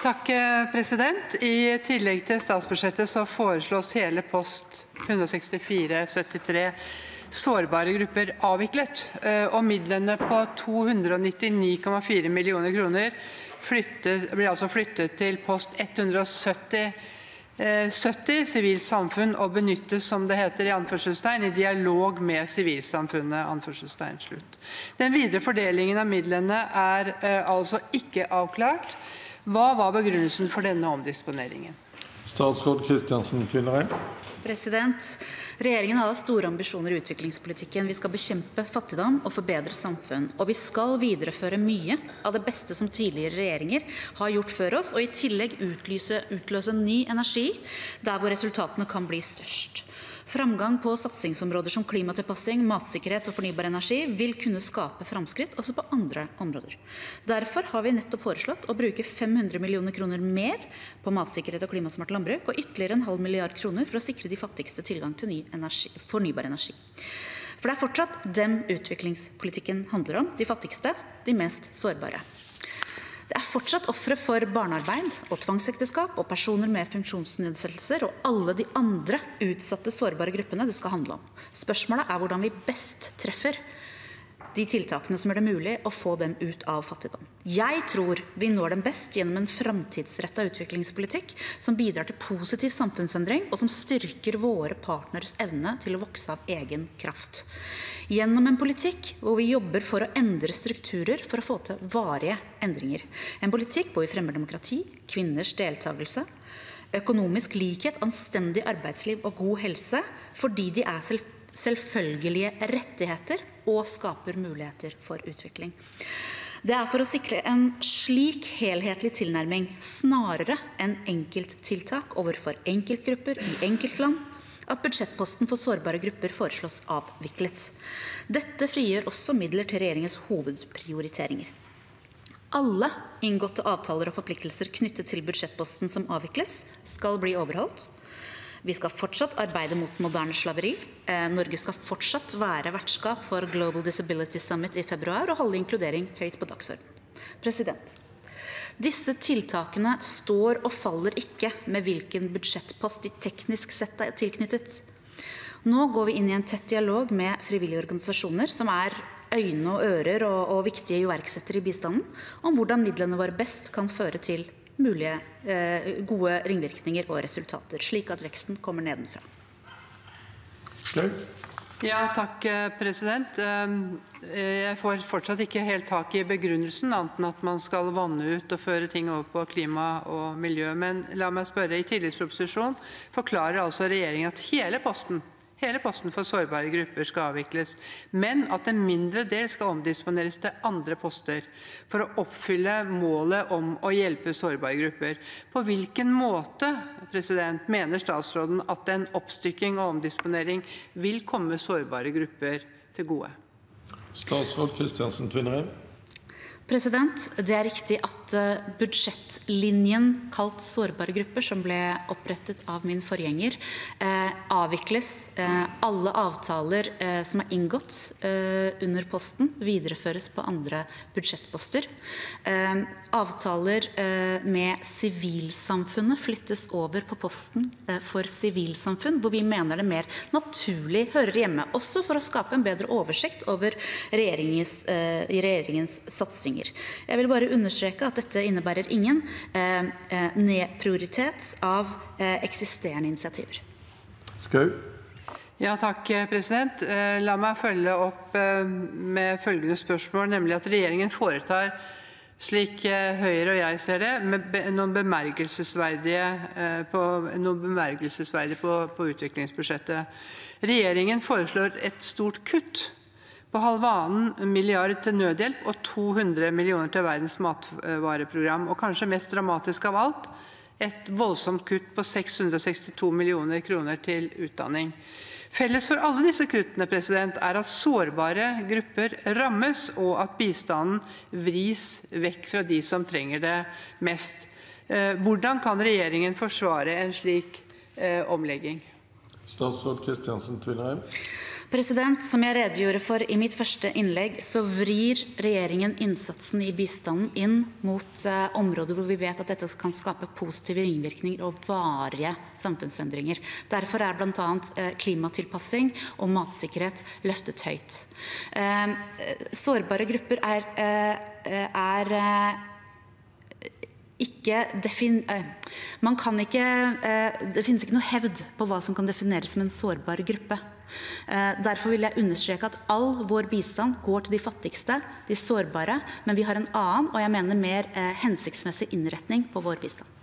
Takk, president. I tillegg til statsbudsjettet så foreslås hele post 164,73 sårbare grupper avviklet, og midlene på 299,4 millioner kroner blir altså flyttet til post 170 sivilt samfunn og benyttes, som det heter i anførselstegn, i dialog med sivilsamfunnet, anførselstegn slutt. Den videre fordelingen av midlene er altså ikke avklart. Hva var begrunnelsen for denne omdisponeringen? Statsråd Kristiansen Tvinnereim. Regjeringen har store ambisjoner i utviklingspolitikken. Vi skal bekjempe fattigdom og forbedre samfunn. Og vi skal videreføre mye av det beste som tidligere regjeringer har gjort før oss, og i tillegg utløse ny energi der hvor resultatene kan bli størst. Framgang på satsingsområder som klimatilpassing, matsikkerhet og fornybar energi vil kunne skape framskritt også på andre områder. Derfor har vi nettopp foreslått å bruke 500 millioner kroner mer på matsikkerhet og klimasmart landbruk, og ytterligere 0,5 milliard kroner for å sikre de fattigste tilgang til ny fornybar energi. For det er fortsatt dem utviklingspolitikken handler om, de fattigste, de mest sårbare. Det er fortsatt ofre for barnearbeid og tvangsekteskap og personer med funksjonsnedsettelser og alle de andre utsatte sårbare gruppene det skal handle om. Spørsmålet er hvordan vi best treffer de tiltakene som gjør det mulig å få dem ut av fattigdom. Jeg tror vi når dem best gjennom en framtidsrettet utviklingspolitikk som bidrar til positiv samfunnsendring og som styrker våre partners evne til å vokse av egen kraft. Gjennom en politikk hvor vi jobber for å endre strukturer for å få til varige endringer. En politikk hvor vi fremmer demokrati, kvinners deltakelse, økonomisk likhet, anstendig arbeidsliv og god helse, fordi de er selvfølgelige rettigheter og skaper muligheter for utvikling. Det er for å sikre en slik helhetlig tilnærming snarere enn enkelttiltak overfor enkeltgrupper i enkeltland at budsjettposten for sårbare grupper foreslås avviklet. Dette frigjør også midler til regjeringens hovedprioriteringer. Alle inngåtte avtaler og forpliktelser knyttet til budsjettposten som avvikles skal bli overholdt. Vi skal fortsatt arbeide mot moderne slaveri. Norge skal fortsatt være vertskap for Global Disability Summit i februar og holde inkludering høyt på dagsordenen. President, disse tiltakene står og faller ikke med hvilken budsjettpost de teknisk sett er tilknyttet. Nå går vi inn i en tett dialog med frivillige organisasjoner som er øyne og ører og viktige iverksettere i bistanden, om hvordan midlene våre best kan føre til mulige gode ringvirkninger og resultater, slik at veksten kommer nedenfra. Ja, takk, president. Jeg får fortsatt ikke helt tak i begrunnelsen, annet enn at man skal vanne ut og føre ting over på klima og miljø. Men la meg spørre, i tilleggsproposisjonen forklarer altså regjeringen at hele posten for sårbare grupper skal avvikles, men at en mindre del skal omdisponeres til andre poster for å oppfylle målet om å hjelpe sårbare grupper. På hvilken måte, president, mener statsråden at en oppstykking og omdisponering vil komme sårbare grupper til gode? Statsråd Kristiansen Tvinnereim. President, det er riktig at budsjettlinjen kalt sårbare grupper, som ble opprettet av min forgjenger, avvikles. Alle avtaler som er inngått under posten videreføres på andre budsjettposter. Avtaler med sivilsamfunnet flyttes over på posten for sivilsamfunn, hvor vi mener det mer naturlig hører hjemme, også for å skape en bedre oversikt over regjeringens satsing. Jeg vil bare understreke at dette innebærer ingen nedprioritet av eksisterende initiativer. Skau. Ja, takk, president. La meg følge opp med følgende spørsmål, nemlig at regjeringen foretar, slik Høyre og jeg ser det, noen bemerkelsesverdige på utviklingsbudsjettet. Regjeringen foreslår et stort kutt på 1,5 milliard til nødhjelp og 200 millioner til verdens matvareprogram, og kanskje mest dramatisk av alt, et voldsomt kutt på 662 millioner kroner til utdanning. Felles for alle disse kuttene, president, er at sårbare grupper rammes, og at bistanden vris vekk fra de som trenger det mest. Hvordan kan regjeringen forsvare en slik omlegging? Statsråd Kristiansen Tvinnereim. Som jeg redegjorde for i mitt første innlegg, så vrir regjeringen innsatsen i bistanden inn mot områder hvor vi vet at dette kan skape positive ringvirkninger og varige samfunnsendringer. Derfor blant annet klimatilpassing og matsikkerhet løftet høyt. Sårbare grupper man kan ikke, det finnes ikke noe hevd på hva som kan defineres som en sårbar gruppe. Derfor vil jeg understreke at all vår bistand går til de fattigste, de sårbare, men vi har en annen, og jeg mener mer hensiktsmessig innretning på vår bistand.